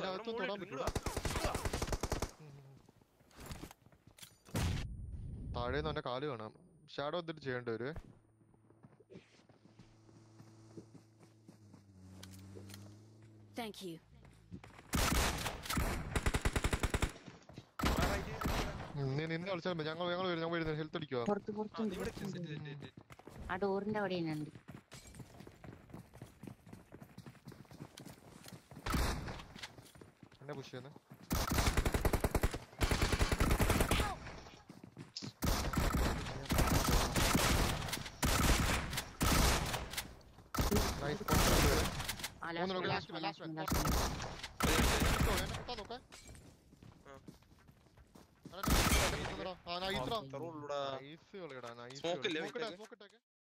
അകത്തും തൊടാൻ പറ്റൂല. താഴേന്ന് അവന്റെ കാല് കാണാം. ഷാഡോ എന്തിട്ട് ചെയ്യേണ്ടി വരുവേ. നിന്ന് കളിച്ചാൽ മതി. ഞങ്ങൾ വരുന്നത് ഹെൽത്ത് അടിക്കുക. ആ ഡോറിന്റെ അവിടെ ഉണ്ട്. എന്നെ പുഷ് ചെയ്യുന്നേ. നൈസ് കളിടാ.